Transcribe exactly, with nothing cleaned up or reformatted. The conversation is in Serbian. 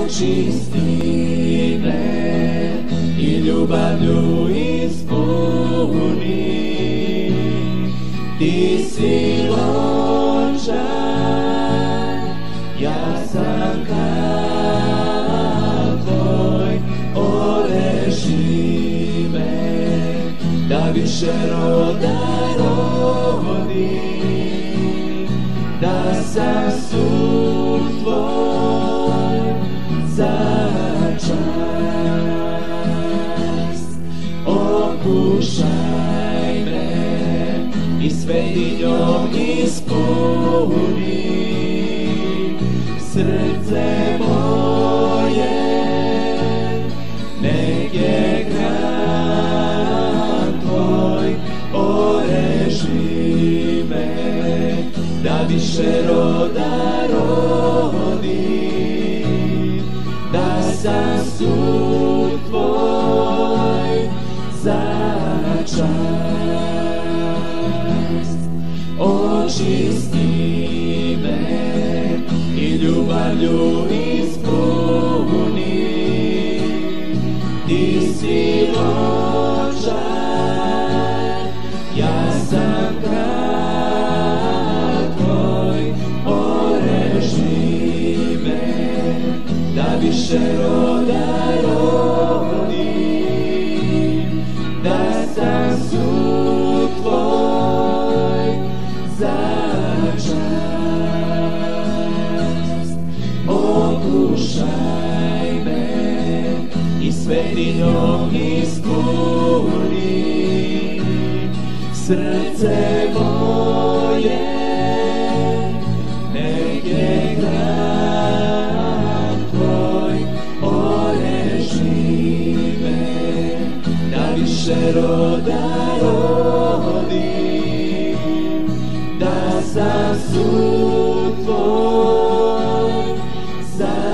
očisti me i ljubavlju ispuni. Ti si Lončar, ja sam kanal tvoj, oreži me da više roda rodi, da sam sud tvoj za čast. Okušaj me i svetinjom ispuni srce moje, nek je hram tvoj, oreži me da više roda rodi, da sam sud tvoj za čast. Očisti me i ljubavlju ispuni. Ti si Lončar, ja sam kralj tvoj, oreži me da više roda rodi, da sam sud tvoj za čast. Okušaj me i svetinjom ispuni srce moje, nek je hram tvoj, oreži me da više roda rodi, da sam sud tvoj za